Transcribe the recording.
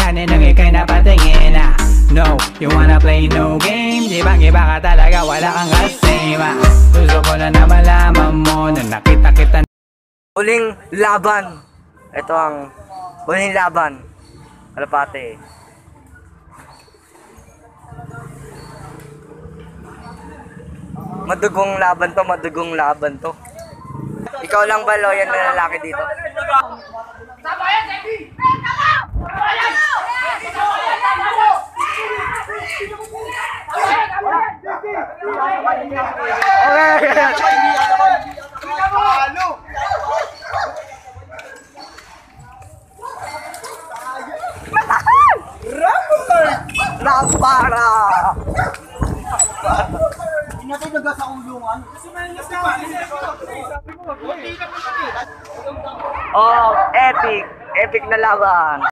Alalahanin nung ika'y napatingin na no, you wanna play no game? Di bang iba ka talaga, wala kang kasama. Gusto ko na malaman mo na nakita kita. Huling laban. Ito ang huling laban. Kalapate. Madugong laban to. Ikaw lang ba loyal na lalaki dito? Napara! Hindi natin naga sa ulungan. Oh, epic! Epic na laban!